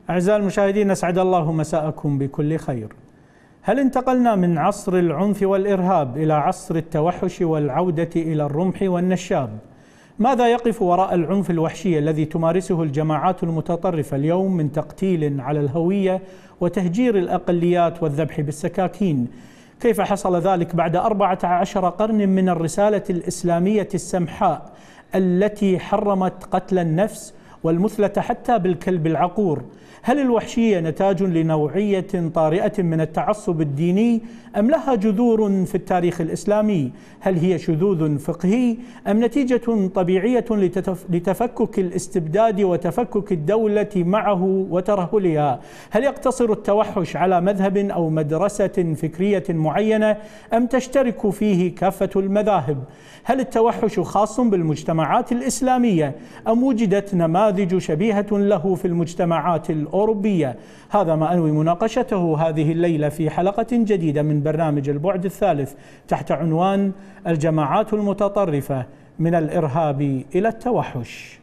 أعزائي المشاهدين، أسعد الله مساءكم بكل خير. هل انتقلنا من عصر العنف والإرهاب إلى عصر التوحش والعودة إلى الرمح والنشاب؟ ماذا يقف وراء العنف الوحشي الذي تمارسه الجماعات المتطرفة اليوم من تقتيل على الهوية وتهجير الأقليات والذبح بالسكاكين؟ كيف حصل ذلك بعد 14 قرن من الرسالة الإسلامية السمحاء التي حرمت قتل النفس والمثلة حتى بالكلب العقور؟ هل الوحشية نتاج لنوعية طارئة من التعصب الديني أم لها جذور في التاريخ الإسلامي؟ هل هي شذوذ فقهي أم نتيجة طبيعية لتفكك الاستبداد وتفكك الدولة معه وترهلها؟ هل يقتصر التوحش على مذهب أو مدرسة فكرية معينة أم تشترك فيه كافة المذاهب؟ هل التوحش خاص بالمجتمعات الإسلامية أم وجدت نماذج شبيهة له في المجتمعات الأوروبية؟ هذا ما أنوي مناقشته هذه الليلة في حلقة جديدة من برنامج البعد الثالث تحت عنوان الجماعات المتطرفة من الإرهاب إلى التوحش.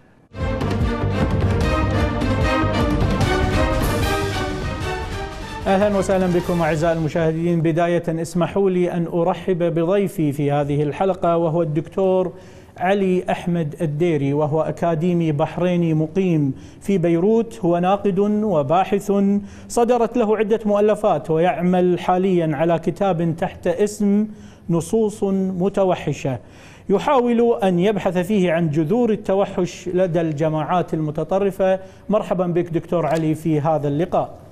أهلا وسهلا بكم أعزائي المشاهدين. بداية اسمحوا لي أن أرحب بضيفي في هذه الحلقة، وهو الدكتور علي أحمد الديري، وهو أكاديمي بحريني مقيم في بيروت. هو ناقد وباحث، صدرت له عدة مؤلفات، ويعمل حاليا على كتاب تحت اسم نصوص متوحشة يحاول أن يبحث فيه عن جذور التوحش لدى الجماعات المتطرفة. مرحبا بك دكتور علي في هذا اللقاء.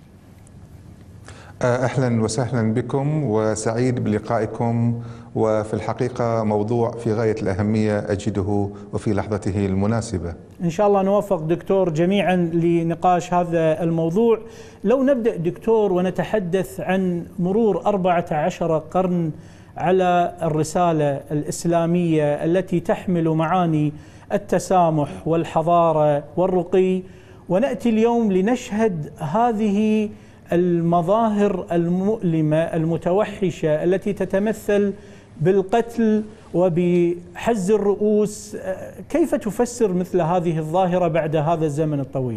أهلا وسهلا بكم وسعيد بلقائكم، وفي الحقيقة موضوع في غاية الأهمية أجده وفي لحظته المناسبة. إن شاء الله نوفق دكتور جميعا لنقاش هذا الموضوع. لو نبدأ دكتور ونتحدث عن مرور 14 قرن على الرسالة الإسلامية التي تحمل معاني التسامح والحضارة والرقي، ونأتي اليوم لنشهد هذه المظاهر المؤلمة المتوحشة التي تتمثل بالقتل وبحز الرؤوس. كيف تفسر مثل هذه الظاهرة بعد هذا الزمن الطويل؟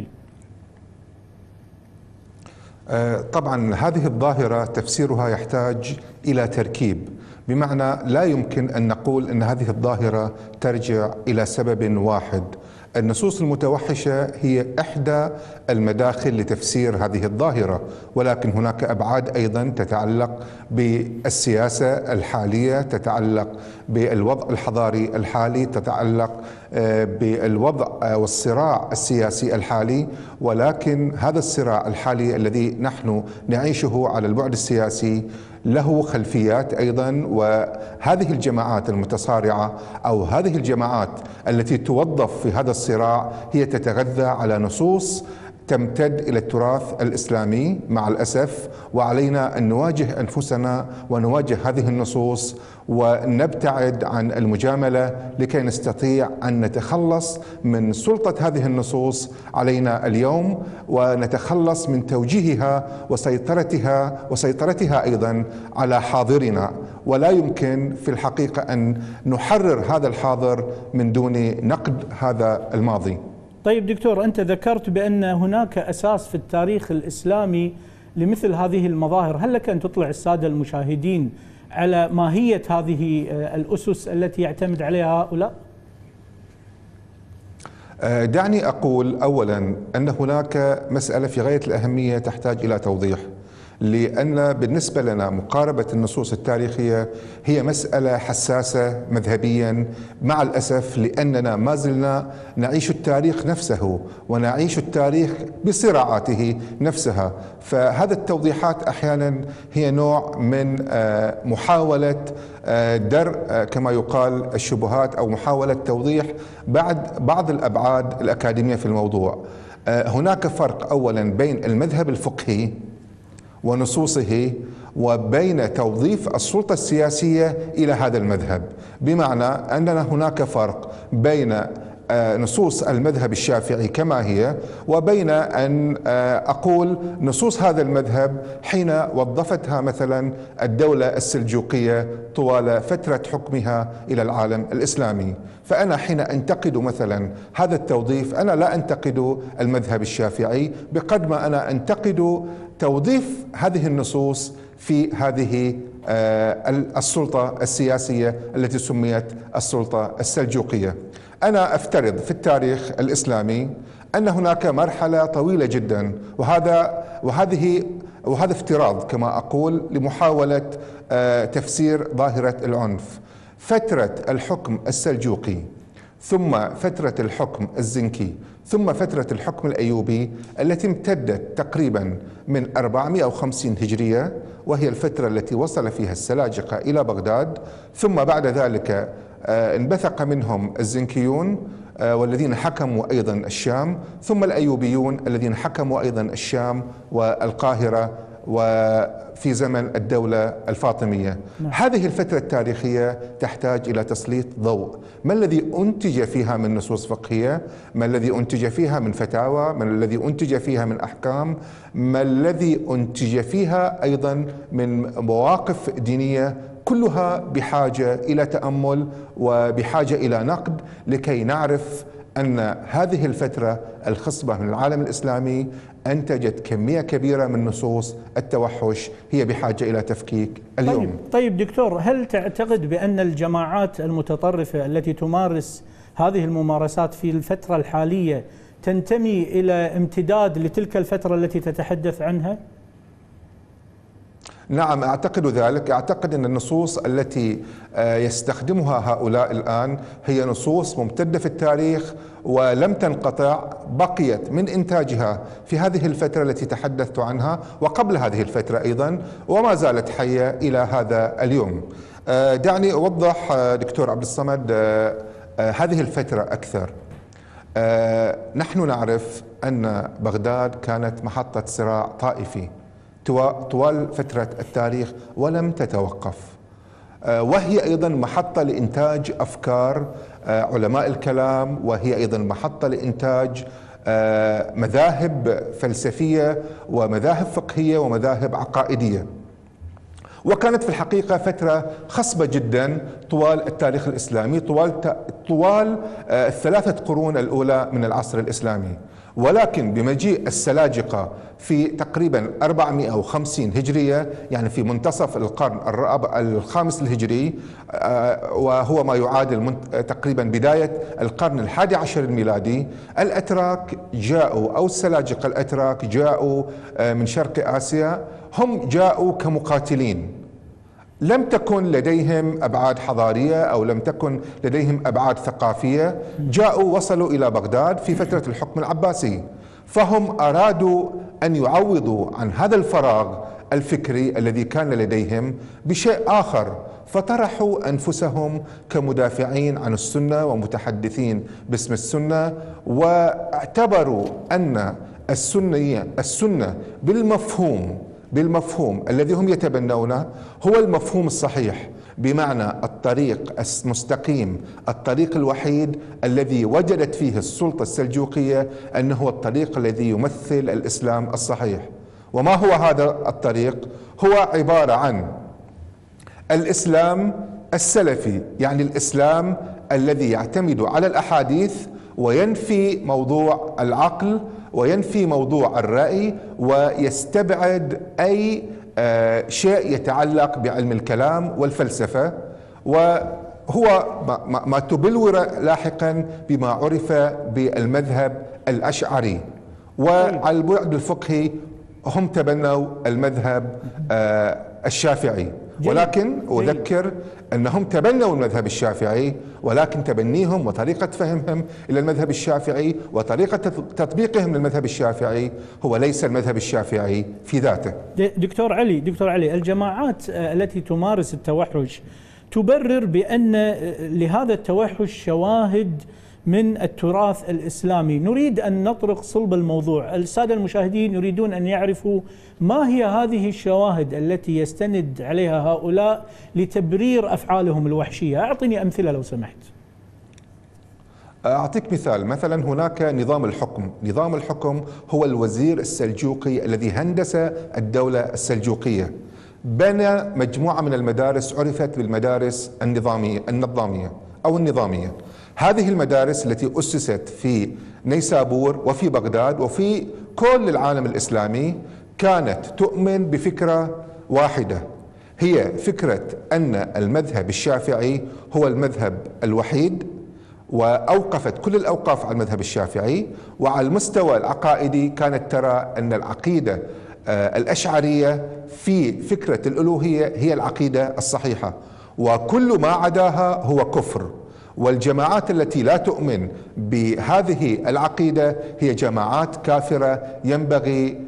طبعا هذه الظاهرة تفسيرها يحتاج إلى تركيب، بمعنى لا يمكن أن نقول أن هذه الظاهرة ترجع إلى سبب واحد. النصوص المتوحشة هي إحدى المداخل لتفسير هذه الظاهرة، ولكن هناك أبعاد أيضا تتعلق بالسياسة الحالية، تتعلق بالوضع الحضاري الحالي، تتعلق بالوضع والصراع السياسي الحالي. ولكن هذا الصراع الحالي الذي نحن نعيشه على البعد السياسي له خلفيات أيضا، وهذه الجماعات المتصارعة أو هذه الجماعات التي توظف في هذا الصراع هي تتغذى على نصوص تمتد إلى التراث الإسلامي مع الأسف، وعلينا أن نواجه أنفسنا ونواجه هذه النصوص ونبتعد عن المجاملة لكي نستطيع أن نتخلص من سلطة هذه النصوص علينا اليوم، ونتخلص من توجيهها وسيطرتها أيضا على حاضرنا. ولا يمكن في الحقيقة أن نحرر هذا الحاضر من دون نقد هذا الماضي. طيب دكتور، أنت ذكرت بأن هناك أساس في التاريخ الإسلامي لمثل هذه المظاهر. هل لك أن تطلع السادة المشاهدين على ماهية هذه الأسس التي يعتمد عليها هؤلاء؟ دعني أقول أولا أن هناك مسألة في غاية الأهمية تحتاج إلى توضيح، لأن بالنسبة لنا مقاربة النصوص التاريخية هي مسألة حساسة مذهبيا مع الأسف، لأننا ما زلنا نعيش التاريخ نفسه ونعيش التاريخ بصراعاته نفسها. فهذا التوضيحات أحيانا هي نوع من محاولة درء كما يقال الشبهات أو محاولة توضيح بعض الأبعاد الأكاديمية في الموضوع. هناك فرق أولا بين المذهب الفقهي ونصوصه وبين توظيف السلطة السياسية إلى هذا المذهب، بمعنى أننا هناك فرق بين نصوص المذهب الشافعي كما هي، وبين أن أقول نصوص هذا المذهب حين وظفتها مثلا الدولة السلجوقية طوال فترة حكمها إلى العالم الإسلامي. فأنا حين أنتقد مثلا هذا التوظيف أنا لا أنتقد المذهب الشافعي بقدر ما أنا أنتقد توظيف هذه النصوص في هذه السلطة السياسية التي سميت السلطة السلجوقية. أنا أفترض في التاريخ الإسلامي أن هناك مرحلة طويلة جدا، وهذا افتراض كما أقول لمحاولة تفسير ظاهرة العنف. فترة الحكم السلجوقي، ثم فترة الحكم الزنكي، ثم فترة الحكم الأيوبي التي امتدت تقريبا من 450 هجرية، وهي الفترة التي وصل فيها السلاجقة إلى بغداد، ثم بعد ذلك انبثق منهم الزنكيون والذين حكموا أيضا الشام، ثم الأيوبيون الذين حكموا أيضا الشام والقاهرة وفي زمن الدولة الفاطمية. هذه الفترة التاريخية تحتاج إلى تسليط ضوء. ما الذي أنتج فيها من نصوص فقهية؟ ما الذي أنتج فيها من فتاوى؟ ما الذي أنتج فيها من أحكام؟ ما الذي أنتج فيها أيضا من مواقف دينية؟ كلها بحاجة إلى تأمل وبحاجة إلى نقد لكي نعرف أن هذه الفترة الخصبة من العالم الإسلامي أنتجت كمية كبيرة من نصوص التوحش هي بحاجة إلى تفكيك اليوم. طيب دكتور، هل تعتقد بأن الجماعات المتطرفة التي تمارس هذه الممارسات في الفترة الحالية تنتمي إلى امتداد لتلك الفترة التي تتحدث عنها؟ نعم، أعتقد ذلك. أعتقد أن النصوص التي يستخدمها هؤلاء الآن هي نصوص ممتدة في التاريخ ولم تنقطع، بقيت من إنتاجها في هذه الفترة التي تحدثت عنها وقبل هذه الفترة أيضا، وما زالت حية إلى هذا اليوم. دعني أوضح دكتور عبد الصمد هذه الفترة أكثر. نحن نعرف أن بغداد كانت محطة صراع طائفي طوال فترة التاريخ ولم تتوقف، وهي أيضا محطة لإنتاج أفكار علماء الكلام، وهي أيضا محطة لإنتاج مذاهب فلسفية ومذاهب فقهية ومذاهب عقائدية. وكانت في الحقيقة فترة خصبة جدا طوال التاريخ الإسلامي، طوال الثلاثة قرون الأولى من العصر الإسلامي. ولكن بمجيء السلاجقة في تقريبا 450 هجرية، يعني في منتصف القرن الخامس الهجري، وهو ما يعادل تقريبا بداية القرن ال11 الميلادي، الأتراك جاءوا، أو السلاجقة الأتراك جاءوا من شرق آسيا. هم جاءوا كمقاتلين، لم تكن لديهم أبعاد حضارية أو لم تكن لديهم أبعاد ثقافية. جاءوا وصلوا إلى بغداد في فترة الحكم العباسي، فهم أرادوا أن يعوضوا عن هذا الفراغ الفكري الذي كان لديهم بشيء آخر، فطرحوا أنفسهم كمدافعين عن السنة ومتحدثين باسم السنة، واعتبروا أن السنة بالمفهوم الذي هم يتبنونه هو المفهوم الصحيح، بمعنى الطريق المستقيم، الطريق الوحيد الذي وجدت فيه السلطة السلجوقية أنه هو الطريق الذي يمثل الإسلام الصحيح. وما هو هذا الطريق؟ هو عبارة عن الإسلام السلفي، يعني الإسلام الذي يعتمد على الأحاديث وينفي موضوع العقل وينفي موضوع الرأي ويستبعد أي شيء يتعلق بعلم الكلام والفلسفة، وهو ما تبلور لاحقا بما عرف بالمذهب الأشعري. وعلى البعد الفقهي هم تبنوا المذهب الشافعي، ولكن أذكر أنهم تبنوا المذهب الشافعي، ولكن تبنيهم وطريقة فهمهم إلى المذهب الشافعي وطريقة تطبيقهم للمذهب الشافعي هو ليس المذهب الشافعي في ذاته. دكتور علي، الجماعات التي تمارس التوحش تبرر بأن لهذا التوحش شواهد من التراث الإسلامي. نريد أن نطرق صلب الموضوع. السادة المشاهدين يريدون أن يعرفوا ما هي هذه الشواهد التي يستند عليها هؤلاء لتبرير أفعالهم الوحشية. أعطني أمثلة لو سمحت. أعطيك مثال. مثلا هناك نظام الحكم. نظام الحكم هو الوزير السلجوقي الذي هندس الدولة السلجوقية، بنى مجموعة من المدارس عرفت بالمدارس النظامية أو النظامية. هذه المدارس التي أسست في نيسابور وفي بغداد وفي كل العالم الإسلامي كانت تؤمن بفكرة واحدة، هي فكرة أن المذهب الشافعي هو المذهب الوحيد، وأوقفت كل الأوقاف على المذهب الشافعي. وعلى المستوى العقائدي كانت ترى أن العقيدة الأشعرية في فكرة الألوهية هي العقيدة الصحيحة، وكل ما عداها هو كفر. والجماعات التي لا تؤمن بهذه العقيدة هي جماعات كافرة ينبغي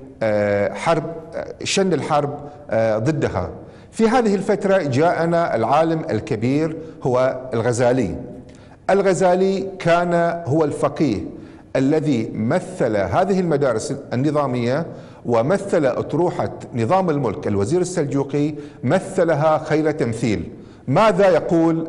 شن الحرب ضدها. في هذه الفترة جاءنا العالم الكبير هو الغزالي. الغزالي كان هو الفقيه الذي مثل هذه المدارس النظامية ومثل أطروحة نظام الملك. الوزير السلجوقي مثلها خير تمثيل. ماذا يقول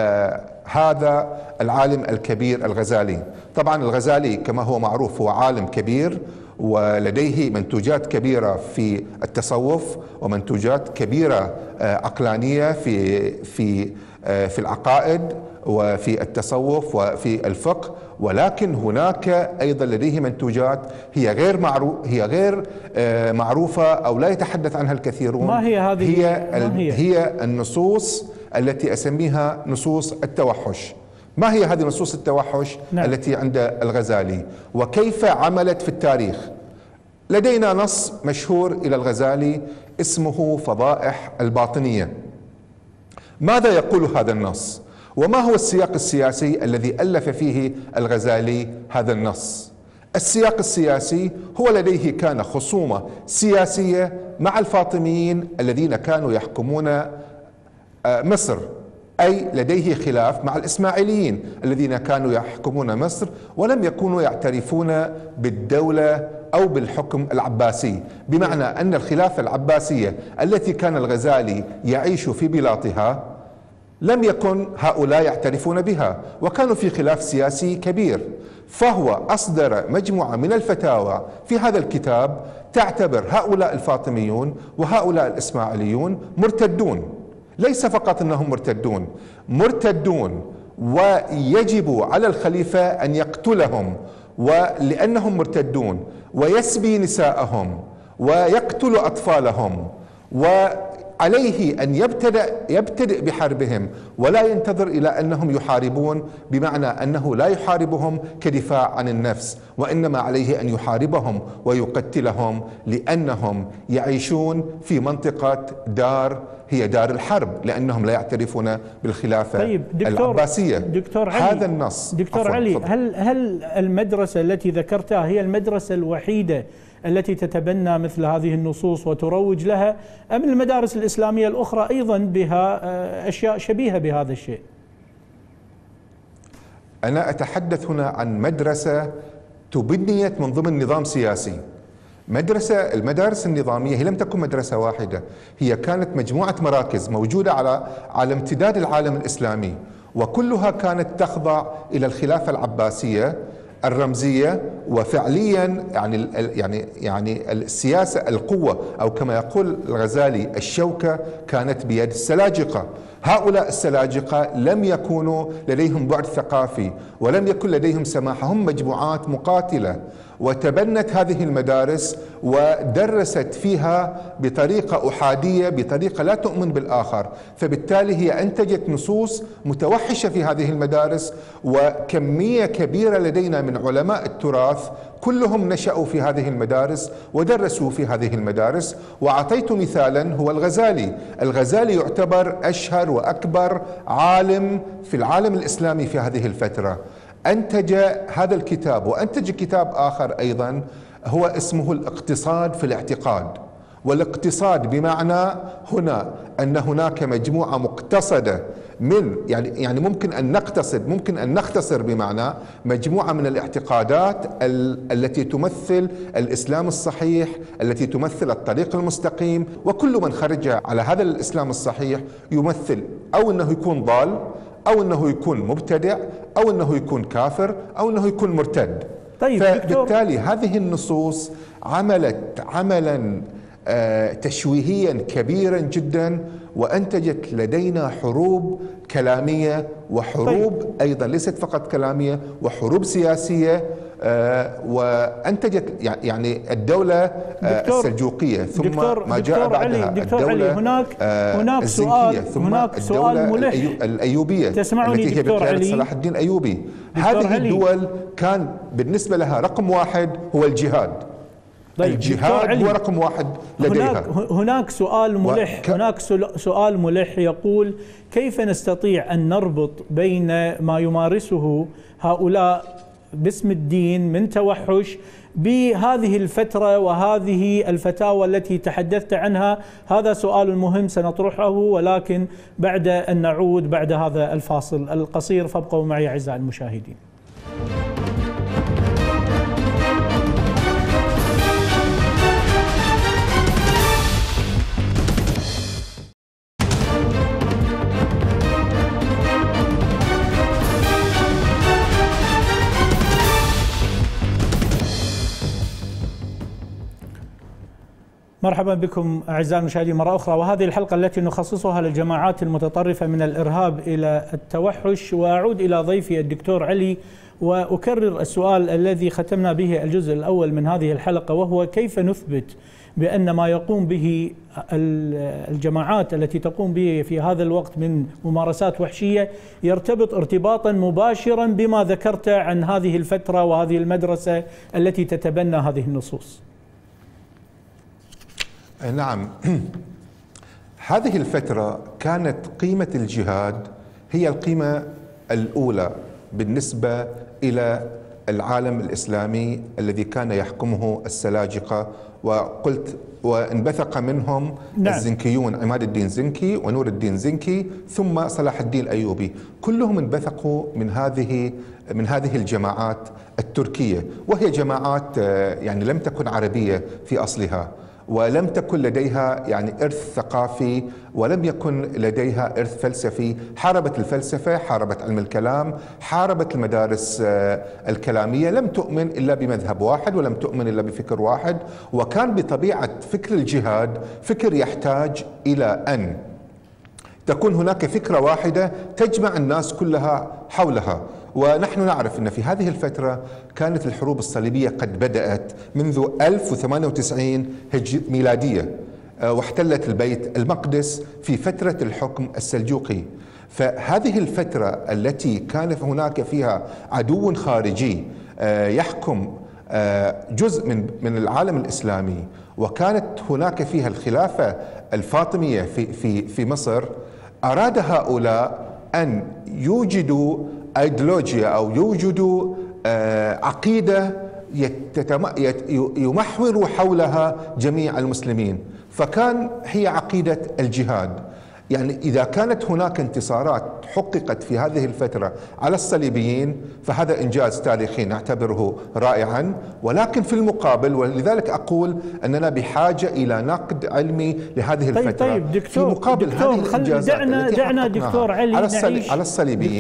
هذا العالم الكبير الغزالي؟ طبعا الغزالي كما هو معروف هو عالم كبير ولديه منتوجات كبيرة في التصوف ومنتوجات كبيرة عقلانية في العقائد وفي التصوف وفي الفقه، ولكن هناك أيضا لديه منتوجات هي غير معروفة أو لا يتحدث عنها الكثيرون. ما هي هذه؟ هي النصوص التي أسميها نصوص التوحش. ما هي هذه نصوص التوحش؟ نعم. التي عند الغزالي وكيف عملت في التاريخ؟ لدينا نص مشهور إلى الغزالي اسمه فضائح الباطنية. ماذا يقول هذا النص؟ وما هو السياق السياسي الذي ألف فيه الغزالي هذا النص؟ السياق السياسي هو لديه كان خصومة سياسية مع الفاطميين الذين كانوا يحكمون مصر، أي لديه خلاف مع الإسماعيليين الذين كانوا يحكمون مصر ولم يكونوا يعترفون بالدولة أو بالحكم العباسي، بمعنى أن الخلافة العباسية التي كان الغزالي يعيش في بلاطها لم يكن هؤلاء يعترفون بها، وكانوا في خلاف سياسي كبير. فهو أصدر مجموعة من الفتاوى في هذا الكتاب تعتبر هؤلاء الفاطميون وهؤلاء الإسماعيليون مرتدون. ليس فقط أنهم مرتدون ويجب على الخليفة أن يقتلهم ولأنهم مرتدون، ويسبي نساءهم ويقتل أطفالهم، وعليه أن يبتدئ بحربهم ولا ينتظر إلى أنهم يحاربون، بمعنى أنه لا يحاربهم كدفاع عن النفس، وإنما عليه أن يحاربهم ويقتلهم لأنهم يعيشون في منطقة هي دار الحرب، لأنهم لا يعترفون بالخلافة العباسية. دكتور علي، هذا النص. دكتور علي، هل المدرسة التي ذكرتها هي المدرسة الوحيدة التي تتبنى مثل هذه النصوص وتروج لها، أم المدارس الإسلامية الأخرى أيضا بها أشياء شبيهة بهذا الشيء؟ أنا أتحدث هنا عن مدرسة تبنيت من ضمن نظام سياسي. المدارس النظامية هي لم تكن مدرسة واحدة، هي كانت مجموعة مراكز موجودة على امتداد العالم الإسلامي، وكلها كانت تخضع إلى الخلافة العباسية الرمزية. وفعليا يعني السياسة القوة أو كما يقول الغزالي الشوكة كانت بيد السلاجقة. هؤلاء السلاجقة لم يكونوا لديهم بعد ثقافي ولم يكن لديهم سماحة، هم مجموعات مقاتلة وتبنت هذه المدارس ودرست فيها بطريقة أحادية، بطريقة لا تؤمن بالآخر، فبالتالي هي أنتجت نصوص متوحشة في هذه المدارس. وكمية كبيرة لدينا من علماء التراث كلهم نشأوا في هذه المدارس ودرسوا في هذه المدارس. وأعطيت مثالا هو الغزالي يعتبر أشهر وأكبر عالم في العالم الإسلامي في هذه الفترة. أنتج هذا الكتاب وأنتج كتاب آخر أيضا هو اسمه الاقتصاد في الاعتقاد. والاقتصاد بمعنى هنا أن هناك مجموعة مقتصدة من يعني ممكن أن نختصر بمعنى مجموعة من الاعتقادات التي تمثل الإسلام الصحيح، التي تمثل الطريق المستقيم، وكل من خرج على هذا الإسلام الصحيح يمثل أو أنه يكون ضال أو أنه يكون مبتدع أو أنه يكون كافر أو أنه يكون مرتد. طيب فبالتالي هذه النصوص عملت عملا تشويهيا كبيرا جدا، وأنتجت لدينا حروب كلامية وحروب أيضا ليست فقط كلامية، وحروب سياسية، وأنتجت يعني الدولة السلجوقية، ثم ما جاء بعدها الدولة هناك سؤال ملح الأيوبية التي هي بقيادة صلاح الدين الأيوبي. هذه الدول كان بالنسبة لها رقم واحد هو الجهاد. طيب الجهاد هو رقم واحد لديها. هناك سؤال ملح هناك سؤال ملح يقول: كيف نستطيع أن نربط بين ما يمارسه هؤلاء باسم الدين من توحش بهذه الفترة وهذه الفتاوى التي تحدثت عنها؟ هذا سؤال مهم سنطرحه، ولكن بعد أن نعود بعد هذا الفاصل القصير، فابقوا معي أعزائي المشاهدين. مرحبا بكم أعزائي المشاهدين مرة أخرى، وهذه الحلقة التي نخصصها للجماعات المتطرفة من الإرهاب إلى التوحش. وأعود إلى ضيفي الدكتور علي وأكرر السؤال الذي ختمنا به الجزء الأول من هذه الحلقة، وهو: كيف نثبت بأن ما يقوم به الجماعات التي تقوم به في هذا الوقت من ممارسات وحشية يرتبط ارتباطا مباشرا بما ذكرت عن هذه الفترة وهذه المدرسة التي تتبنى هذه النصوص؟ نعم، هذه الفترة كانت قيمة الجهاد هي القيمة الأولى بالنسبة إلى العالم الإسلامي الذي كان يحكمه السلاجقة، وقلت وانبثق منهم الزنكيون، عماد الدين زنكي ونور الدين زنكي ثم صلاح الدين الأيوبي، كلهم انبثقوا من هذه الجماعات التركية، وهي جماعات يعني لم تكن عربية في أصلها، ولم تكن لديها يعني إرث ثقافي، ولم يكن لديها إرث فلسفي. حاربت الفلسفة، حاربت علم الكلام، حاربت المدارس الكلامية، لم تؤمن إلا بمذهب واحد ولم تؤمن إلا بفكر واحد. وكان بطبيعة فكر الجهاد فكر يحتاج إلى أن تكون هناك فكرة واحدة تجمع الناس كلها حولها. ونحن نعرف أن في هذه الفترة كانت الحروب الصليبية قد بدأت منذ 1098 ميلادية، واحتلت البيت المقدس في فترة الحكم السلجوقي. فهذه الفترة التي كان هناك فيها عدو خارجي يحكم جزء من العالم الإسلامي، وكانت هناك فيها الخلافة الفاطمية في مصر، أراد هؤلاء أن يوجدوا أيديولوجيا أو يوجدوا عقيدة يمحور حولها جميع المسلمين، فكان هي عقيدة الجهاد. يعني إذا كانت هناك انتصارات حققت في هذه الفترة على الصليبيين فهذا إنجاز تاريخي نعتبره رائعا، ولكن في المقابل، ولذلك أقول أننا بحاجة إلى نقد علمي لهذه الفترة. طيب دكتور، في مقابل هذه الإنجازات دعنا دكتور علي على الصليبيين،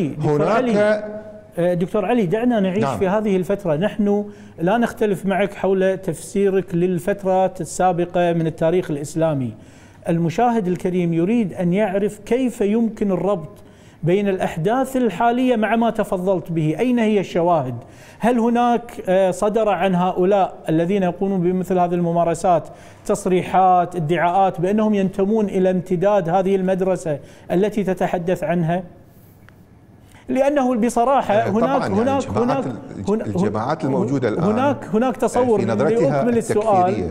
دكتور علي دعنا نعيش في هذه الفترة. نحن لا نختلف معك حول تفسيرك للفترات السابقة من التاريخ الإسلامي. المشاهد الكريم يريد أن يعرف كيف يمكن الربط بين الأحداث الحالية مع ما تفضلت به. أين هي الشواهد؟ هل هناك صدر عن هؤلاء الذين يقومون بمثل هذه الممارسات تصريحات، ادعاءات بأنهم ينتمون إلى امتداد هذه المدرسة التي تتحدث عنها؟ لأنه بصراحة الجماعات الموجودة الآن هناك تصور لأكمل السؤال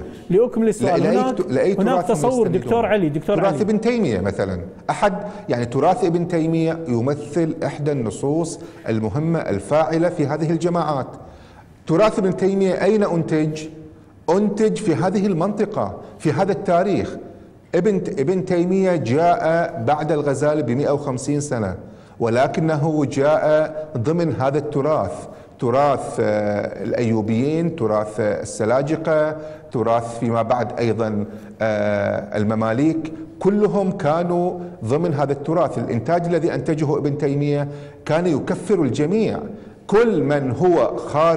هناك تصور دكتور علي تراث ابن تيمية مثلا، تراث ابن تيمية يمثل إحدى النصوص المهمة الفاعلة في هذه الجماعات. تراث ابن تيمية أين أنتج في هذه المنطقة في هذا التاريخ. ابن تيمية جاء بعد الغزالي ب150 سنة، ولكنه جاء ضمن هذا التراث، تراث الأيوبيين، تراث السلاجقة، تراث فيما بعد أيضا المماليك. كلهم كانوا ضمن هذا التراث. الإنتاج الذي أنتجه ابن تيمية كان يكفر الجميع، كل من هو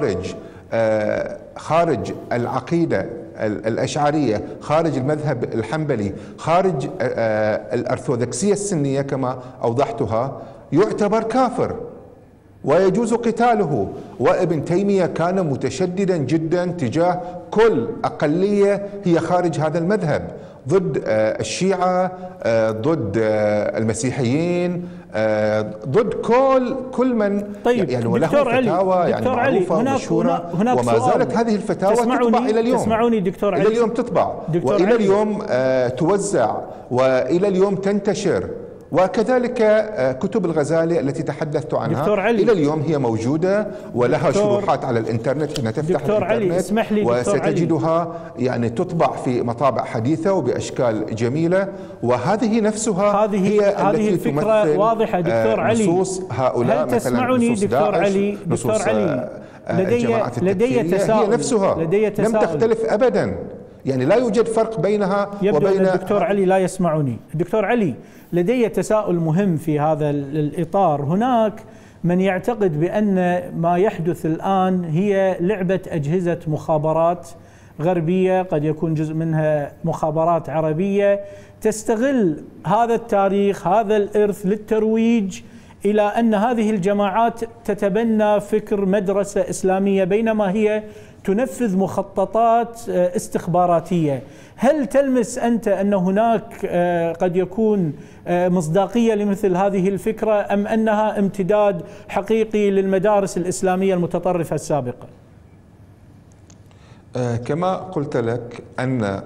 خارج العقيدة الأشعرية، خارج المذهب الحنبلي، خارج الأرثوذكسية السنية كما أوضحتها، يعتبر كافر ويجوز قتاله. وابن تيمية كان متشددا جدا تجاه كل أقلية هي خارج هذا المذهب، ضد الشيعة، ضد المسيحيين، ضد كل من طيب يعني وله فتاوى يعني معروفة ومشهورة، وما زالت هذه الفتاوى تطبع إلى اليوم. تسمعوني دكتور علي؟ إلى اليوم تطبع وإلى اليوم توزع وإلى اليوم تنتشر، وكذلك كتب الغزالي التي تحدثت عنها إلى اليوم هي موجودة ولها شروحات على الإنترنت. حين تفتح الإنترنت وستجدها يعني تطبع في مطابع حديثة وبأشكال جميلة، وهذه نفسها هي التي الفكرة واضحة. دكتور علي، نصوص هؤلاء هل تسمعني مثلا دكتور علي؟ دكتور علي، لدي تساؤل، نفسها لم تختلف أبدا، يعني لا يوجد فرق بينها وبين الدكتور علي لا يسمعني. دكتور علي، لدي تساؤل مهم في هذا الإطار. هناك من يعتقد بأن ما يحدث الآن هي لعبة أجهزة مخابرات غربية، قد يكون جزء منها مخابرات عربية، تستغل هذا التاريخ، هذا الإرث للترويج إلى أن هذه الجماعات تتبنى فكر مدرسة إسلامية بينما هي تنفذ مخططات استخباراتية. هل تلمس أنت أن هناك قد يكون مصداقية لمثل هذه الفكرة، أم أنها امتداد حقيقي للمدارس الإسلامية المتطرفة السابقة؟ كما قلت لك أن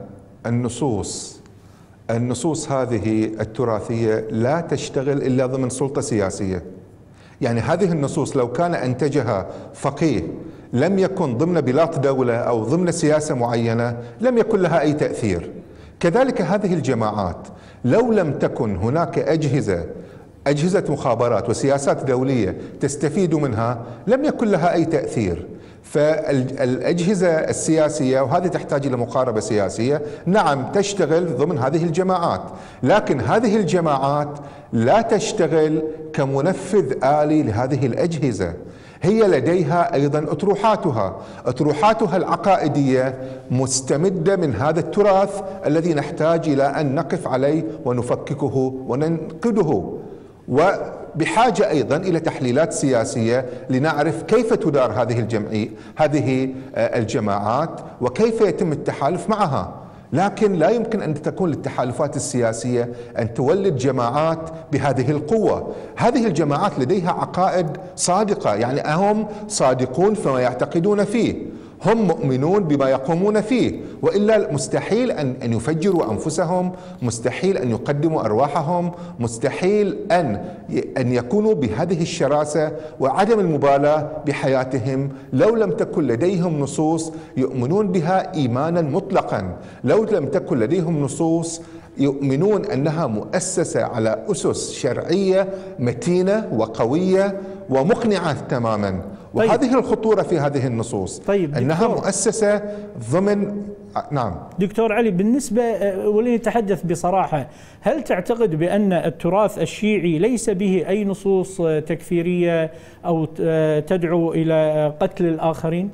النصوص هذه التراثية لا تشتغل إلا ضمن سلطة سياسية. يعني هذه النصوص لو كان أنتجها فقيه لم يكن ضمن بلاط دولة أو ضمن سياسة معينة لم يكن لها أي تأثير. كذلك هذه الجماعات لو لم تكن هناك أجهزة مخابرات وسياسات دولية تستفيد منها لم يكن لها أي تأثير. فالأجهزة السياسية، وهذه تحتاج إلى مقاربة سياسية، نعم تشتغل ضمن هذه الجماعات، لكن هذه الجماعات لا تشتغل كمنفذ آلي لهذه الأجهزة. هي لديها أيضا أطروحاتها العقائدية مستمدة من هذا التراث الذي نحتاج إلى أن نقف عليه ونفككه وننقده، وبحاجة أيضا إلى تحليلات سياسية لنعرف كيف تدار هذه الجماعات وكيف يتم التحالف معها. لكن لا يمكن أن تكون للتحالفات السياسية أن تولد جماعات بهذه القوة. هذه الجماعات لديها عقائد صادقة، يعني هم صادقون فيما يعتقدون فيه، هم مؤمنون بما يقومون فيه، وإلا مستحيل أن يفجروا أنفسهم، مستحيل أن يقدموا أرواحهم، مستحيل أن يكونوا بهذه الشراسة وعدم المبالاة بحياتهم لو لم تكن لديهم نصوص يؤمنون بها إيمانا مطلقا، لو لم تكن لديهم نصوص يؤمنون أنها مؤسسة على أسس شرعية متينة وقوية ومقنعة تماما. وهذه الخطورة في هذه النصوص، أنها مؤسسة ضمن. نعم دكتور علي، بالنسبة ولنتحدث بصراحة، هل تعتقد بأن التراث الشيعي ليس به أي نصوص تكفيرية أو تدعو إلى قتل الآخرين؟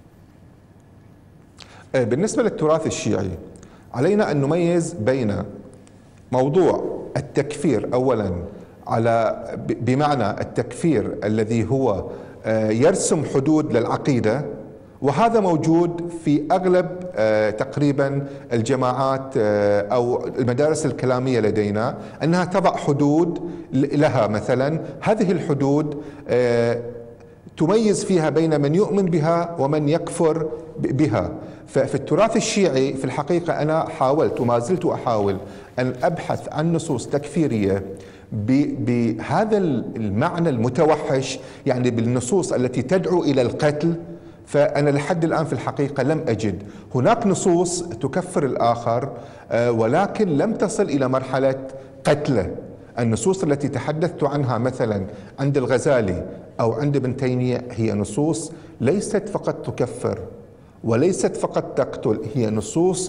بالنسبة للتراث الشيعي علينا أن نميز بين موضوع التكفير أولا، بمعنى التكفير الذي هو يرسم حدود للعقيدة، وهذا موجود في أغلب تقريبا الجماعات أو المدارس الكلامية لدينا، أنها تضع حدود لها. مثلا هذه الحدود تميز فيها بين من يؤمن بها ومن يكفر بها. ففي التراث الشيعي في الحقيقة أنا حاولت وما زلت أحاول أن أبحث عن نصوص تكفيرية بهذا المعنى المتوحش، يعني بالنصوص التي تدعو إلى القتل. فأنا لحد الآن في الحقيقة لم أجد هناك نصوص تكفر الآخر، ولكن لم تصل إلى مرحلة قتله. النصوص التي تحدثت عنها مثلا عند الغزالي أو عند ابن تيمية هي نصوص ليست فقط تكفر وليست فقط تقتل، هي نصوص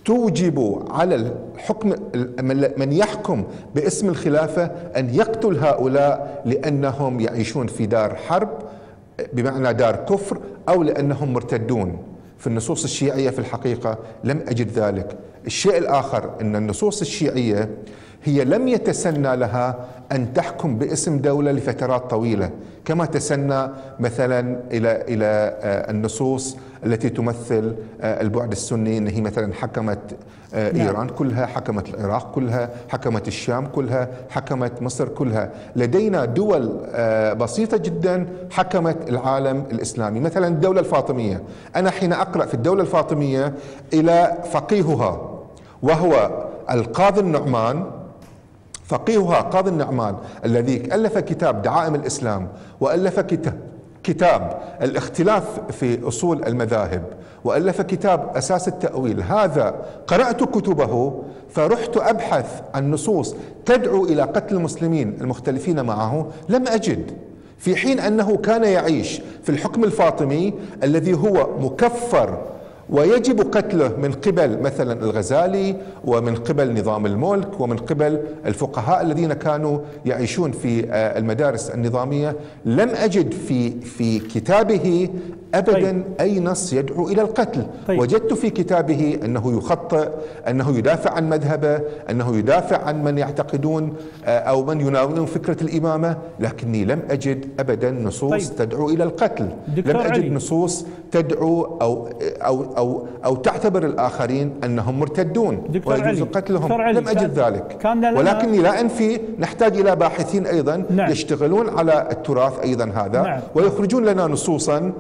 توجب على الحكم من يحكم باسم الخلافة أن يقتل هؤلاء لأنهم يعيشون في دار حرب، بمعنى دار كفر، أو لأنهم مرتدون. في النصوص الشيعية في الحقيقة لم أجد ذلك. الشيء الآخر أن النصوص الشيعية هي لم يتسنى لها أن تحكم باسم دولة لفترات طويلة كما تسنى مثلا إلى النصوص التي تمثل البعد السني، أن هي مثلا حكمت إيران كلها، حكمت العراق كلها، حكمت الشام كلها، حكمت مصر كلها. لدينا دول بسيطة جدا حكمت العالم الإسلامي، مثلا الدولة الفاطمية. أنا حين أقرأ في الدولة الفاطمية إلى فقيهها وهو القاضي النعمان، فقيهها قاضي النعمان الذي ألف كتاب دعائم الإسلام، وألف كتاب الاختلاف في أصول المذاهب، وألف كتاب أساس التأويل. هذا قرأت كتبه فرحت أبحث عن نصوص تدعو إلى قتل المسلمين المختلفين معه، لم أجد، في حين أنه كان يعيش في الحكم الفاطمي الذي هو مكفر ويجب قتله من قبل مثلا الغزالي ومن قبل نظام الملك ومن قبل الفقهاء الذين كانوا يعيشون في المدارس النظامية. لم أجد في كتابه أبدا أي نص يدعو إلى القتل. وجدت في كتابه أنه يخطئ، أنه يدافع عن مذهبه، أنه يدافع عن من يعتقدون أو من يناولون فكرة الإمامة، لكني لم أجد أبدا نصوص تدعو إلى القتل. لم أجد نصوص تدعو أو تعتبر الآخرين أنهم مرتدون ويجوز قتلهم. لم أجد ذلك، ولكني لا أنفي نحتاج إلى باحثين أيضا يشتغلون على التراث أيضا هذا ويخرجون لنا نصوصا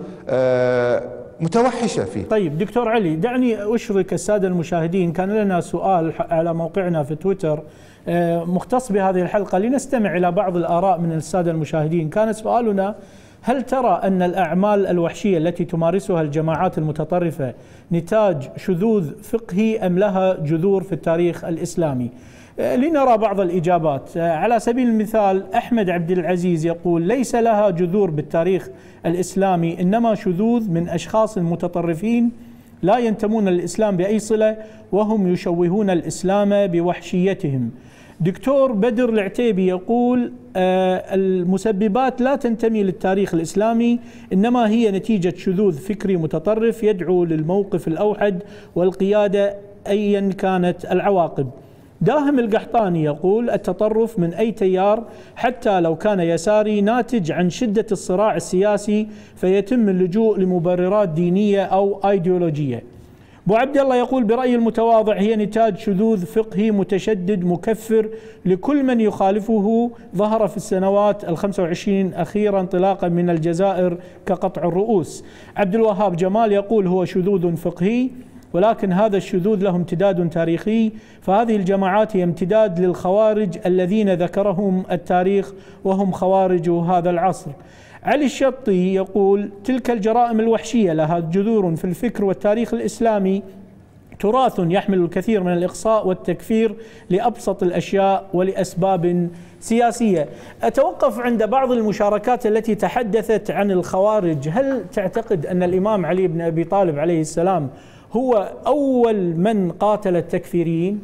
متوحشة فيه. طيب دكتور علي، دعني أشرك السادة المشاهدين، كان لنا سؤال على موقعنا في تويتر مختص بهذه الحلقة لنستمع إلى بعض الآراء من السادة المشاهدين. كان سؤالنا: هل ترى أن الأعمال الوحشية التي تمارسها الجماعات المتطرفة نتاج شذوذ فقهي أم لها جذور في التاريخ الإسلامي؟ لنرى بعض الإجابات. على سبيل المثال أحمد عبد العزيز يقول: ليس لها جذور بالتاريخ الإسلامي، إنما شذوذ من أشخاص متطرفين لا ينتمون للإسلام بأي صلة وهم يشوهون الإسلام بوحشيتهم. دكتور بدر العتيبي يقول: المسببات لا تنتمي للتاريخ الإسلامي، إنما هي نتيجة شذوذ فكري متطرف يدعو للموقف الأوحد والقيادة أيا كانت العواقب. داهم القحطاني يقول: التطرف من أي تيار حتى لو كان يساري ناتج عن شدة الصراع السياسي، فيتم اللجوء لمبررات دينية أو أيديولوجية. أبو عبد الله يقول: برأيي المتواضع هي نتاج شذوذ فقهي متشدد مكفر لكل من يخالفه، ظهر في السنوات ال25 أخيرا انطلاقا من الجزائر كقطع الرؤوس. عبد الوهاب جمال يقول: هو شذوذ فقهي، ولكن هذا الشذوذ له امتداد تاريخي، فهذه الجماعات هي امتداد للخوارج الذين ذكرهم التاريخ وهم خوارج هذا العصر. علي الشطي يقول: تلك الجرائم الوحشية لها جذور في الفكر والتاريخ الإسلامي، تراث يحمل الكثير من الإقصاء والتكفير لأبسط الأشياء ولأسباب سياسية. أتوقف عند بعض المشاركات التي تحدثت عن الخوارج. هل تعتقد أن الإمام علي بن أبي طالب عليه السلام هو أول من قاتل التكفيريين؟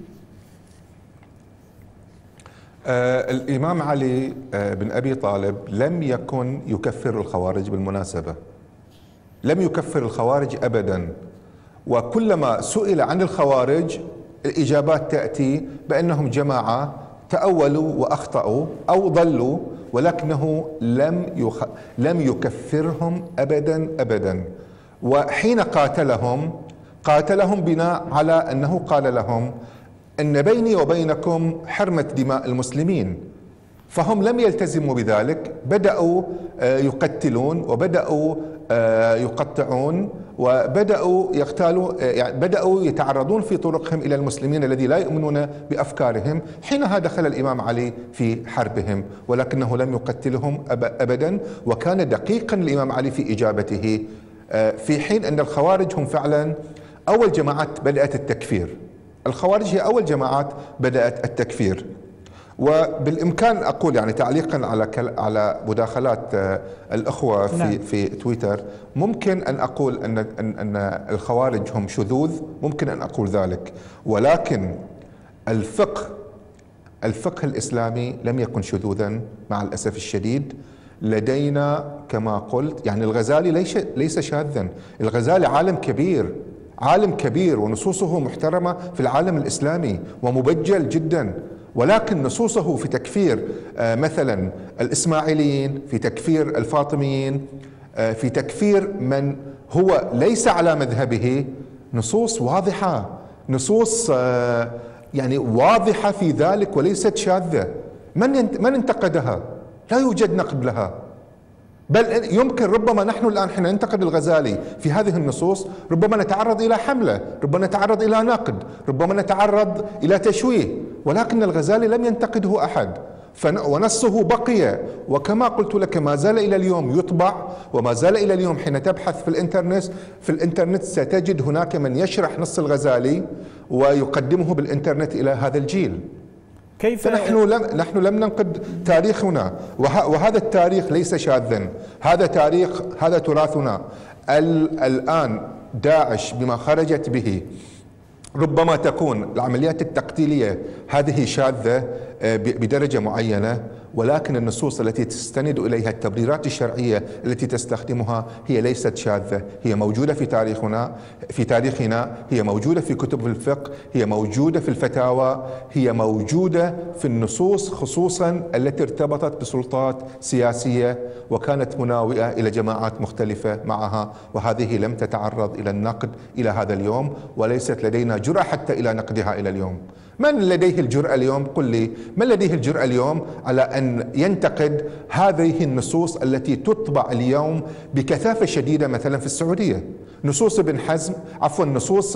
الإمام علي بن أبي طالب لم يكن يكفر الخوارج بالمناسبة، لم يكفر الخوارج أبدا. وكلما سئل عن الخوارج الإجابات تأتي بأنهم جماعة تأولوا وأخطأوا أو ضلوا، ولكنه لم يكفرهم أبدا أبدا. وحين قاتلهم بناء على أنه قال لهم أن بيني وبينكم حرمة دماء المسلمين، فهم لم يلتزموا بذلك، بدأوا يقتلون وبدأوا يقطعون وبدأوا يقتالوا، يعني بدأوا يتعرضون في طرقهم إلى المسلمين الذي لا يؤمنون بأفكارهم. حينها دخل الإمام علي في حربهم، ولكنه لم يقتلهم أبدا، وكان دقيقا الإمام علي في إجابته، في حين أن الخوارج هم فعلا أول جماعات بدأت التكفير. الخوارج هي أول جماعات بدأت التكفير. وبالامكان اقول يعني تعليقا على مداخلات الاخوه في تويتر، ممكن ان اقول ان الخوارج هم شذوذ، ممكن ان اقول ذلك، ولكن الفقه الاسلامي لم يكن شذوذا مع الاسف الشديد. لدينا كما قلت يعني الغزالي ليس شاذا، الغزالي عالم كبير ونصوصه محترمه في العالم الاسلامي ومبجل جدا، ولكن نصوصه في تكفير مثلا الإسماعيليين، في تكفير الفاطميين، في تكفير من هو ليس على مذهبه، نصوص واضحة، نصوص يعني واضحة في ذلك وليست شاذة. من انتقدها؟ لا يوجد نقد لها، بل يمكن ربما نحن الآن حين ننتقد الغزالي في هذه النصوص ربما نتعرض إلى حملة، ربما نتعرض إلى نقد، ربما نتعرض إلى تشويه، ولكن الغزالي لم ينتقده أحد ونصه بقي. وكما قلت لك ما زال إلى اليوم يطبع، وما زال إلى اليوم حين تبحث في الإنترنت ستجد هناك من يشرح نص الغزالي ويقدمه بالإنترنت إلى هذا الجيل. نحن لم ننقد تاريخنا، وهذا التاريخ ليس شاذا، هذا تراثنا. الآن داعش بما خرجت به ربما تكون العمليات التقتيلية هذه شاذة بدرجة معينة، ولكن النصوص التي تستند إليها، التبريرات الشرعية التي تستخدمها هي ليست شاذة، هي موجودة في تاريخنا، هي موجودة في كتب الفقه، هي موجودة في الفتاوى، هي موجودة في النصوص خصوصا التي ارتبطت بسلطات سياسية وكانت مناوئة إلى جماعات مختلفة معها، وهذه لم تتعرض إلى النقد إلى هذا اليوم، وليست لدينا جرأة حتى إلى نقدها إلى اليوم. من لديه الجرأة اليوم؟ قل لي من لديه الجرأة اليوم على أن ينتقد هذه النصوص التي تطبع اليوم بكثافة شديدة مثلا في السعودية؟ نصوص ابن حزم، نصوص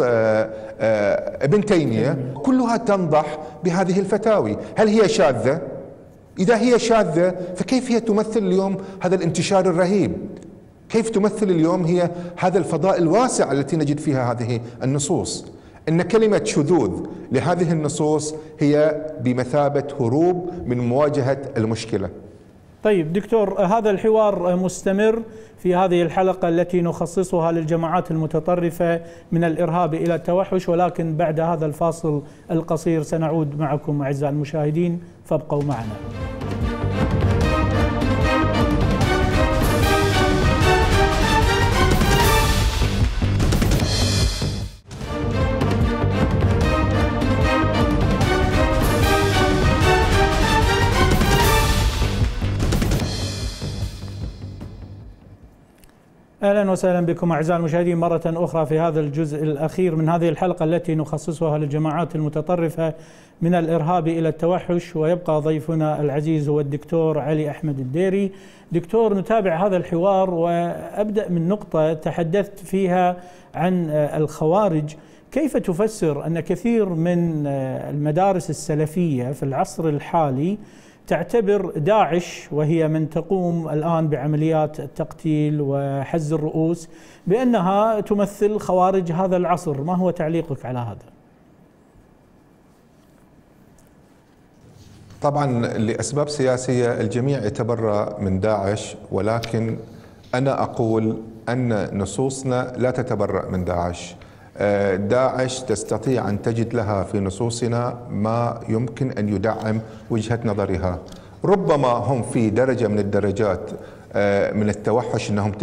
ابن تيمية كلها تنضح بهذه الفتاوي. هل هي شاذة؟ إذا هي شاذة فكيف هي تمثل اليوم هذا الانتشار الرهيب؟ كيف تمثل اليوم هي هذا الفضاء الواسع التي نجد فيها هذه النصوص؟ إن كلمة شذوذ لهذه النصوص هي بمثابة هروب من مواجهة المشكلة. طيب دكتور، هذا الحوار مستمر في هذه الحلقة التي نخصصها للجماعات المتطرفة من الإرهاب إلى التوحش، ولكن بعد هذا الفاصل القصير سنعود معكم أعزائي المشاهدين، فابقوا معنا. أهلا وسهلا بكم أعزائي المشاهدين مرة أخرى في هذا الجزء الأخير من هذه الحلقة التي نخصصها للجماعات المتطرفة من الإرهاب إلى التوحش، ويبقى ضيفنا العزيز هو الدكتور علي أحمد الديري. دكتور، نتابع هذا الحوار وأبدأ من نقطة تحدثت فيها عن الخوارج. كيف تفسر أن كثير من المدارس السلفية في العصر الحالي تعتبر داعش، وهي من تقوم الآن بعمليات التقتيل وحز الرؤوس، بأنها تمثل خوارج هذا العصر؟ ما هو تعليقك على هذا؟ طبعا لأسباب سياسية الجميع يتبرأ من داعش، ولكن أنا أقول أن نصوصنا لا تتبرأ من داعش. داعش تستطيع أن تجد لها في نصوصنا ما يمكن أن يدعم وجهة نظرها. ربما هم في درجة من الدرجات من التوحش أنهم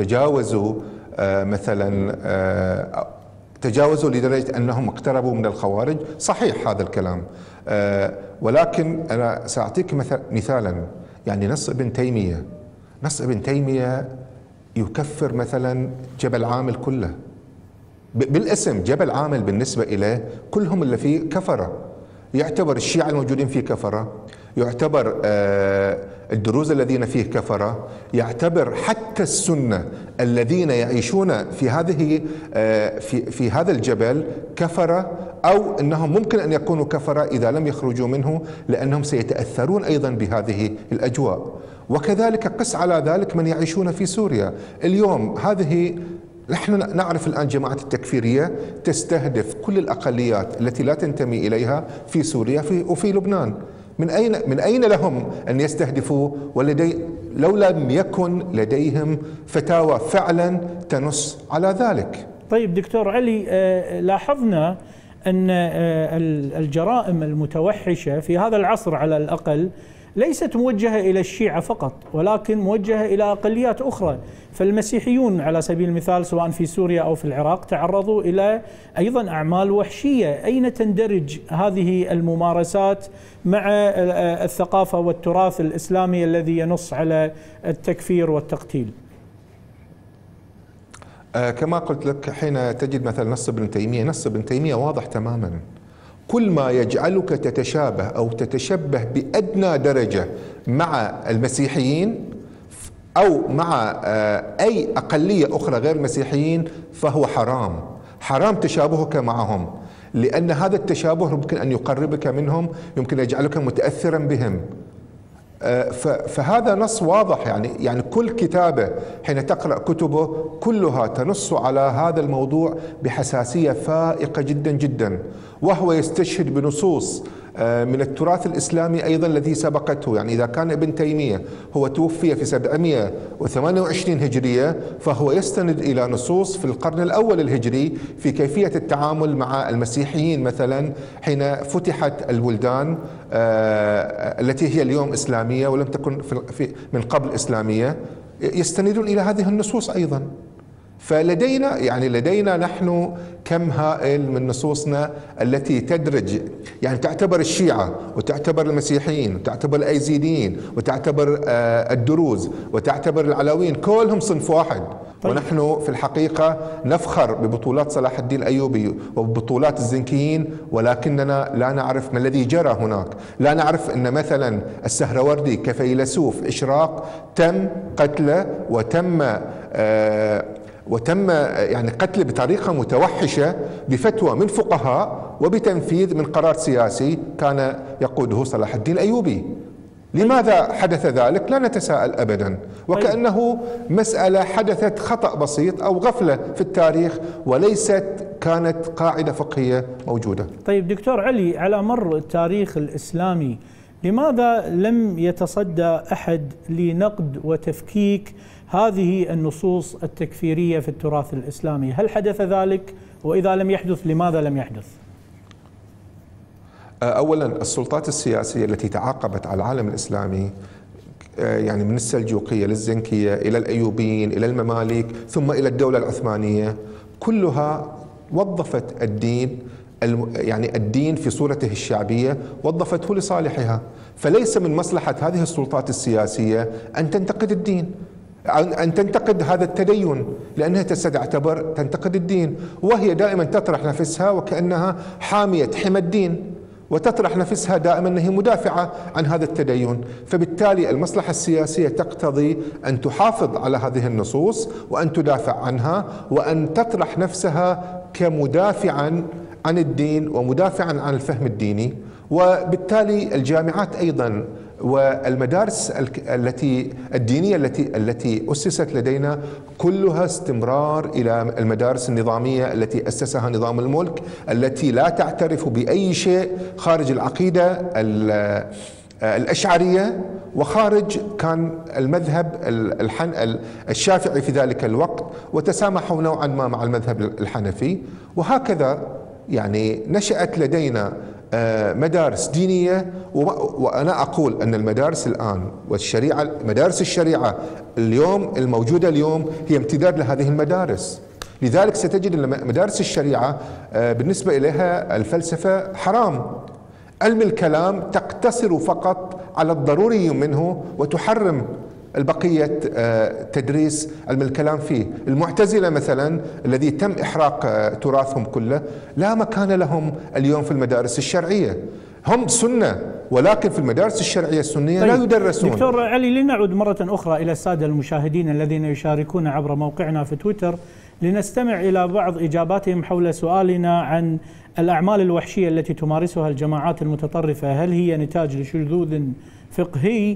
تجاوزوا لدرجة أنهم اقتربوا من الخوارج، صحيح هذا الكلام، ولكن أنا سأعطيك مثالا. يعني نص ابن تيمية يكفر مثلا جبل عامل كله بالاسم. جبل عامل بالنسبة إليه كلهم اللي فيه كفرة، يعتبر الشيعة الموجودين فيه كفرة، يعتبر الدروز الذين فيه كفرة، يعتبر حتى السنة الذين يعيشون في هذا الجبل كفرة، أو أنهم ممكن أن يكونوا كفرة إذا لم يخرجوا منه، لأنهم سيتأثرون أيضا بهذه الأجواء. وكذلك قس على ذلك من يعيشون في سوريا اليوم. نحن نعرف الآن جماعة التكفيرية تستهدف كل الأقليات التي لا تنتمي إليها في سوريا وفي لبنان. من أين لهم أن يستهدفوا لو لم يكن لديهم فتاوى فعلا تنص على ذلك؟ طيب دكتور علي، لاحظنا أن الجرائم المتوحشة في هذا العصر على الأقل ليست موجهة إلى الشيعة فقط، ولكن موجهة إلى أقليات أخرى. فالمسيحيون على سبيل المثال سواء في سوريا أو في العراق تعرضوا إلى أيضا أعمال وحشية. أين تندرج هذه الممارسات مع الثقافة والتراث الإسلامي الذي ينص على التكفير والتقتيل؟ كما قلت لك، حين تجد مثلا نص ابن تيمية واضح تماما. كل ما يجعلك تتشابه أو تتشبه بأدنى درجة مع المسيحيين أو مع أي أقلية أخرى غير المسيحيين فهو حرام تشابهك معهم، لأن هذا التشابه يمكن أن يقربك منهم، يمكن يجعلك متأثرا بهم. فهذا نص واضح، يعني كل كتابه حين تقرأ كتبه كلها تنص على هذا الموضوع بحساسية فائقة جدا جدا، وهو يستشهد بنصوص من التراث الإسلامي أيضا الذي سبقته. يعني إذا كان ابن تيمية هو توفي في 728 هجرية، فهو يستند إلى نصوص في القرن الأول الهجري في كيفية التعامل مع المسيحيين مثلا حين فتحت البلدان التي هي اليوم إسلامية ولم تكن من قبل إسلامية، يستندون إلى هذه النصوص أيضا. لدينا نحن كم هائل من نصوصنا التي تدرج، يعني تعتبر الشيعة وتعتبر المسيحيين وتعتبر الأيزيديين وتعتبر الدروز وتعتبر العلويين، كلهم صنف واحد. طيب. ونحن في الحقيقة نفخر ببطولات صلاح الدين الأيوبي وببطولات الزنكيين، ولكننا لا نعرف ما الذي جرى هناك. لا نعرف أن مثلا السهروردي كفيلسوف إشراق تم قتله وتم يعني قتله بطريقة متوحشة بفتوى من فقهاء وبتنفيذ من قرار سياسي كان يقوده صلاح الدين الأيوبي. لماذا حدث ذلك؟ لا نتساءل أبدا، وكأنه مسألة حدثت خطأ بسيط أو غفلة في التاريخ وليست كانت قاعدة فقهية موجودة. طيب دكتور علي، على مر التاريخ الإسلامي لماذا لم يتصدى أحد لنقد وتفكيك هذه النصوص التكفيرية في التراث الإسلامي؟ هل حدث ذلك؟ وإذا لم يحدث لماذا لم يحدث؟ أولا السلطات السياسية التي تعاقبت على العالم الإسلامي، يعني من السلجوقية للزنكية إلى الأيوبيين إلى المماليك ثم إلى الدولة العثمانية، كلها وظفت الدين في صورته الشعبية وظفته لصالحها. فليس من مصلحة هذه السلطات السياسية أن تنتقد الدين، أن تنتقد هذا التدين، لأنها تعتبر تنتقد الدين، وهي دائما تطرح نفسها وكأنها حامية حمى الدين، وتطرح نفسها دائما أنها مدافعة عن هذا التدين. فبالتالي المصلحة السياسية تقتضي أن تحافظ على هذه النصوص وأن تدافع عنها وأن تطرح نفسها كمدافعا عن الدين ومدافعا عن الفهم الديني. وبالتالي الجامعات أيضا والمدارس الدينية التي أسست لدينا كلها استمرار إلى المدارس النظامية التي أسسها نظام الملك، التي لا تعترف بأي شيء خارج العقيدة الأشعرية وخارج كان المذهب الشافعي في ذلك الوقت، وتسامحوا نوعا ما مع المذهب الحنفي. وهكذا يعني نشأت لدينا مدارس دينية. وأنا أقول أن المدارس الآن والشريعة، مدارس الشريعة اليوم الموجودة اليوم هي امتداد لهذه المدارس. لذلك ستجد أن مدارس الشريعة بالنسبة إليها الفلسفة حرام، علم الكلام تقتصر فقط على الضروري منه وتحرم البقية تدريس علم الكلام فيه. المعتزلة مثلا الذي تم إحراق تراثهم كله لا مكان لهم اليوم في المدارس الشرعية، هم سنة ولكن في المدارس الشرعية السنية لا يدرسون. دكتور علي، لنعود مرة أخرى إلى السادة المشاهدين الذين يشاركون عبر موقعنا في تويتر لنستمع إلى بعض إجاباتهم حول سؤالنا عن الأعمال الوحشية التي تمارسها الجماعات المتطرفة، هل هي نتاج لشذوذ فقهي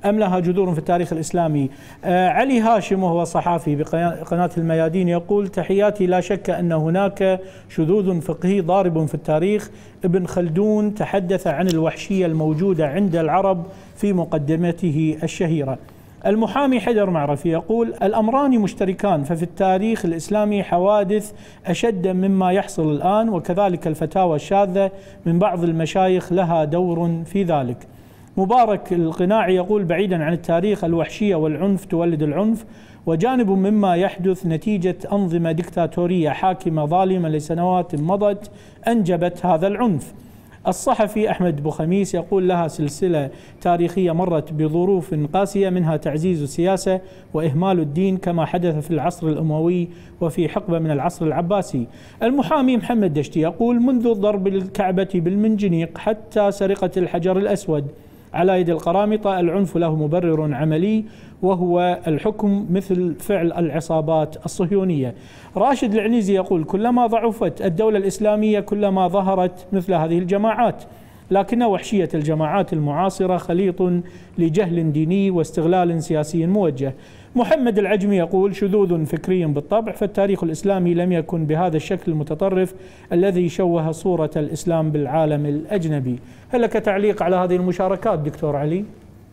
أم لها جذور في التاريخ الإسلامي؟ علي هاشم وهو صحافي بقناة الميادين يقول: تحياتي، لا شك أن هناك شذوذ فقهي ضارب في التاريخ. ابن خلدون تحدث عن الوحشية الموجودة عند العرب في مقدمته الشهيرة. المحامي حيدر معرفي يقول: الأمران مشتركان، ففي التاريخ الإسلامي حوادث أشد مما يحصل الآن، وكذلك الفتاوى الشاذة من بعض المشايخ لها دور في ذلك. مبارك القناعي يقول: بعيدا عن التاريخ، الوحشية والعنف تولد العنف، وجانب مما يحدث نتيجة أنظمة ديكتاتورية حاكمة ظالمة لسنوات مضت أنجبت هذا العنف. الصحفي أحمد بوخميس يقول: لها سلسلة تاريخية مرت بظروف قاسية، منها تعزيز السياسة وإهمال الدين كما حدث في العصر الأموي وفي حقبة من العصر العباسي. المحامي محمد دشتي يقول: منذ ضرب الكعبة بالمنجنيق حتى سرقة الحجر الأسود على يد القرامطة، العنف له مبرر عملي وهو الحكم مثل فعل العصابات الصهيونية. راشد العنيزي يقول: كلما ضعفت الدولة الإسلامية كلما ظهرت مثل هذه الجماعات، لكن وحشية الجماعات المعاصرة خليط لجهل ديني واستغلال سياسي موجه. محمد العجمي يقول: شذوذ فكري بالطبع، فالتاريخ الإسلامي لم يكن بهذا الشكل المتطرف الذي شوه صورة الإسلام بالعالم الأجنبي. هل لك تعليق على هذه المشاركات دكتور علي؟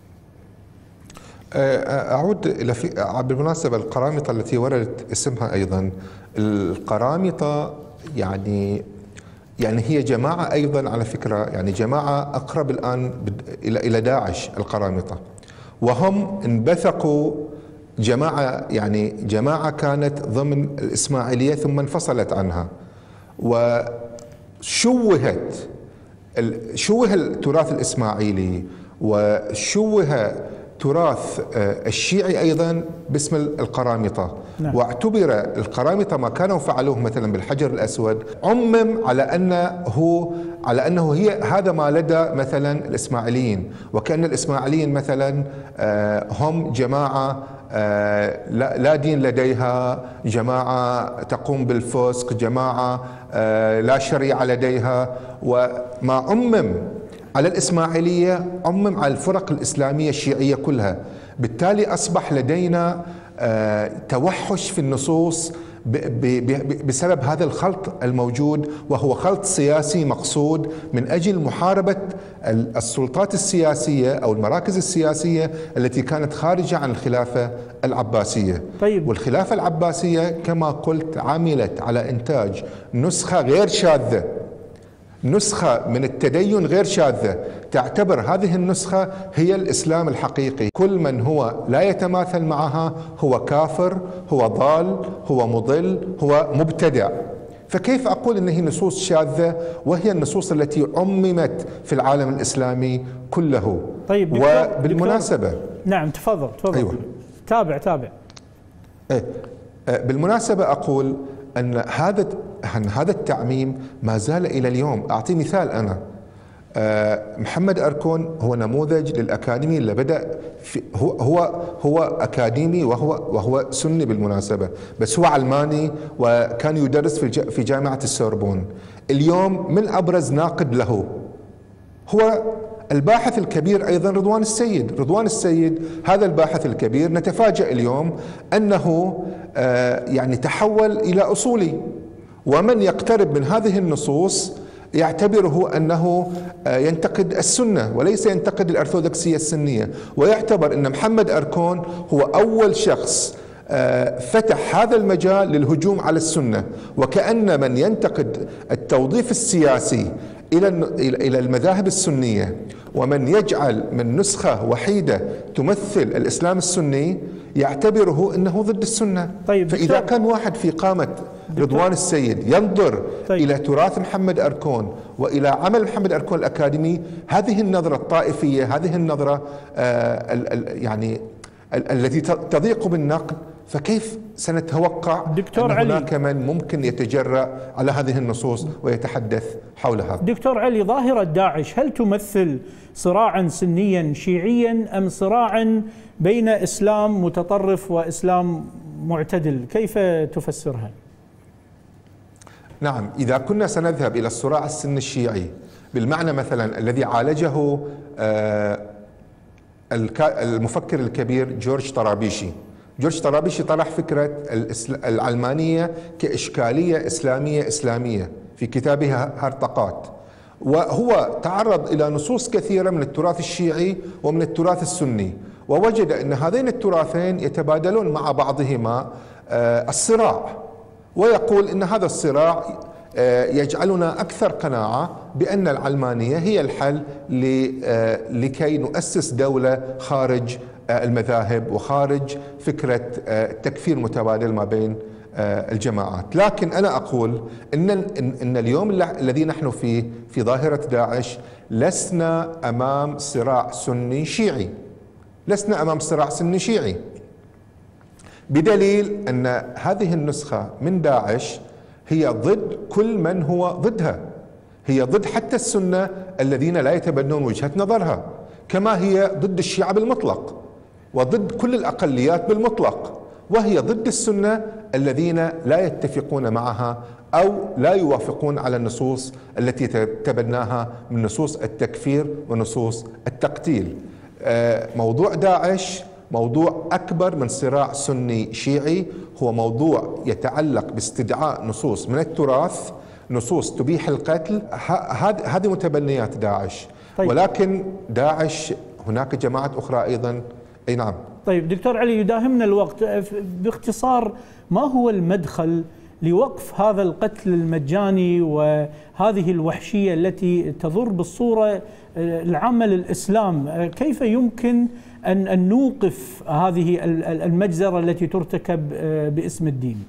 أعود إلى بالمناسبة القرامطة التي وردت اسمها أيضا، القرامطة يعني هي جماعة أيضا على فكرة، يعني جماعة أقرب الآن إلى داعش القرامطة، وهم انبثقوا جماعة كانت ضمن الإسماعيلية ثم انفصلت عنها، وشوه التراث الإسماعيلي وشوه تراث الشيعي أيضا باسم القرامطة. نعم. واعتبر القرامطة ما كانوا فعلوه مثلا بالحجر الأسود عمم على أنه هذا ما لدى مثلا الإسماعيليين، وكأن الإسماعيليين مثلا هم جماعة لا دين لديها، جماعة تقوم بالفسق، جماعة لا شريعة لديها. وما عمم على الإسماعيلية عمم على الفرق الإسلامية الشيعية كلها. بالتالي أصبح لدينا توحش في النصوص بسبب هذا الخلط الموجود، وهو خلط سياسي مقصود من أجل محاربة السلطات السياسية أو المراكز السياسية التي كانت خارجة عن الخلافة العباسية. طيب. والخلافة العباسية كما قلت عملت على إنتاج نسخة غير شاذة، نسخة من التدين غير شاذة، تعتبر هذه النسخة هي الإسلام الحقيقي. كل من هو لا يتماثل معها هو كافر، هو ضال، هو مضل، هو مبتدع. فكيف أقول إن هي نصوص شاذة وهي النصوص التي عممت في العالم الإسلامي كله؟ طيب وبالمناسبة دكتور. نعم تفضل. أيوة. تابع. بالمناسبة أقول أن هذا التعميم ما زال إلى اليوم. أعطي مثال، أنا محمد أركون هو نموذج للأكاديمي اللي بدأ هو أكاديمي وهو سني بالمناسبة، بس هو علماني وكان يدرس في جامعة السوربون. اليوم من أبرز ناقد له هو الباحث الكبير أيضا رضوان السيد. هذا الباحث الكبير نتفاجأ اليوم أنه تحول إلى أصولي، ومن يقترب من هذه النصوص يعتبره أنه ينتقد السنة وليس ينتقد الأرثوذكسية السنية، ويعتبر أن محمد أركون هو أول شخص فتح هذا المجال للهجوم على السنة، وكأن من ينتقد التوظيف السياسي إلى المذاهب السنية ومن يجعل من نسخة وحيدة تمثل الإسلام السني يعتبره أنه ضد السنة. طيب فإذا كان واحد في قامة رضوان السيد ينظر إلى تراث محمد أركون وإلى عمل محمد أركون الأكاديمي، هذه النظرة الطائفية، هذه النظرة التي تضيق بالنقد، فكيف سنتوقع أن هناك من ممكن يتجرأ على هذه النصوص ويتحدث حولها؟ دكتور علي، ظاهرة داعش هل تمثل صراعا سنيا شيعيا أم صراعا بين إسلام متطرف وإسلام معتدل؟ كيف تفسرها؟ نعم، إذا كنا سنذهب إلى الصراع السني الشيعي بالمعنى مثلا الذي عالجه المفكر الكبير جورج طرابيشي. جورج طرابيشي طرح فكرة العلمانية كإشكالية إسلامية في كتابه هرطقات، وهو تعرض إلى نصوص كثيرة من التراث الشيعي ومن التراث السني، ووجد أن هذين التراثين يتبادلون مع بعضهما الصراع، ويقول أن هذا الصراع يجعلنا أكثر قناعة بأن العلمانية هي الحل لكي نؤسس دولة خارج المذاهب وخارج فكرة التكفير المتبادل ما بين الجماعات. لكن أنا أقول إن اليوم الذي نحن فيه في ظاهرة داعش لسنا أمام صراع سني شيعي، لسنا أمام صراع سني شيعي، بدليل أن هذه النسخة من داعش هي ضد كل من هو ضدها، هي ضد حتى السنة الذين لا يتبنون وجهة نظرها، كما هي ضد الشيعة بالمطلق وضد كل الأقليات بالمطلق، وهي ضد السنة الذين لا يتفقون معها أو لا يوافقون على النصوص التي تبناها من نصوص التكفير ونصوص التقتيل. موضوع داعش موضوع أكبر من صراع سني شيعي، هو موضوع يتعلق باستدعاء نصوص من التراث، نصوص تبيح القتل، هذه متبنيات داعش. طيب. ولكن داعش هناك جماعات أخرى أيضا. أي نعم. طيب دكتور علي، يداهمنا الوقت، باختصار ما هو المدخل لوقف هذا القتل المجاني وهذه الوحشية التي تضر بالصورة العامة للإسلام؟ كيف يمكن أن نوقف هذه المجزرة التي ترتكب باسم الدين؟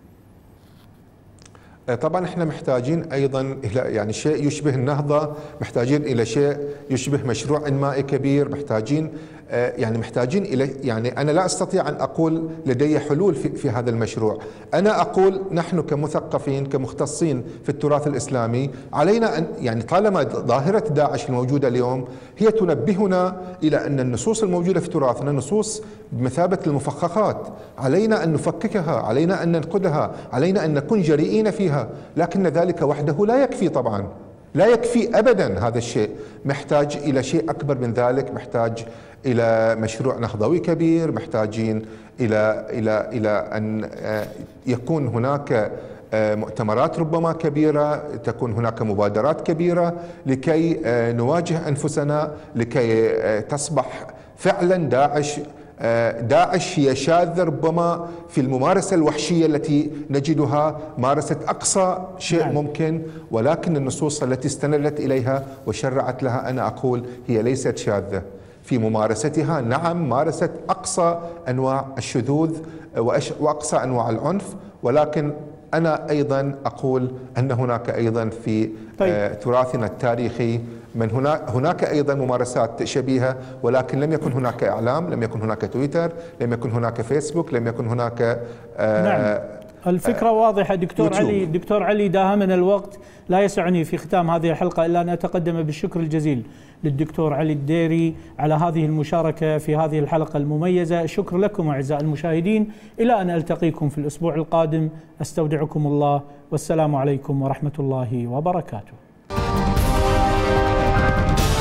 طبعا احنا محتاجين ايضا الى يعني شيء يشبه النهضة، محتاجين الى شيء يشبه مشروع انمائي كبير، محتاجين الى يعني انا لا استطيع ان اقول لدي حلول في هذا المشروع. انا اقول نحن كمثقفين كمختصين في التراث الاسلامي علينا ان يعني طالما ظاهرة داعش الموجودة اليوم هي تنبهنا الى ان النصوص الموجودة في تراثنا نصوص بمثابة المفخخات، علينا ان نفككها، علينا ان ننقدها، علينا ان نكون جريئين فيها، لكن ذلك وحده لا يكفي. طبعا لا يكفي ابدا هذا الشيء، محتاج الى شيء اكبر من ذلك، محتاج الى مشروع نهضوي كبير، محتاجين الى ان يكون هناك مؤتمرات ربما كبيرة، تكون هناك مبادرات كبيرة لكي نواجه انفسنا، لكي تصبح فعلا داعش هي شاذة ربما في الممارسة الوحشية التي نجدها، مارست أقصى شيء ممكن، ولكن النصوص التي استندت إليها وشرعت لها أنا أقول هي ليست شاذة في ممارستها. نعم مارست أقصى أنواع الشذوذ وأقصى أنواع العنف، ولكن أنا أيضا أقول أن هناك أيضا في تراثنا التاريخي من هناك أيضا ممارسات شبيهة، ولكن لم يكن هناك إعلام، لم يكن هناك تويتر، لم يكن هناك فيسبوك، لم يكن هناك نعم. الفكرة واضحة دكتور علي. دكتور علي، داهمنا الوقت، لا يسعني في ختام هذه الحلقة إلا أن أتقدم بالشكر الجزيل للدكتور علي الديري على هذه المشاركة في هذه الحلقة المميزة. شكر لكم أعزائي المشاهدين، إلى أن ألتقيكم في الأسبوع القادم، أستودعكم الله والسلام عليكم ورحمة الله وبركاته.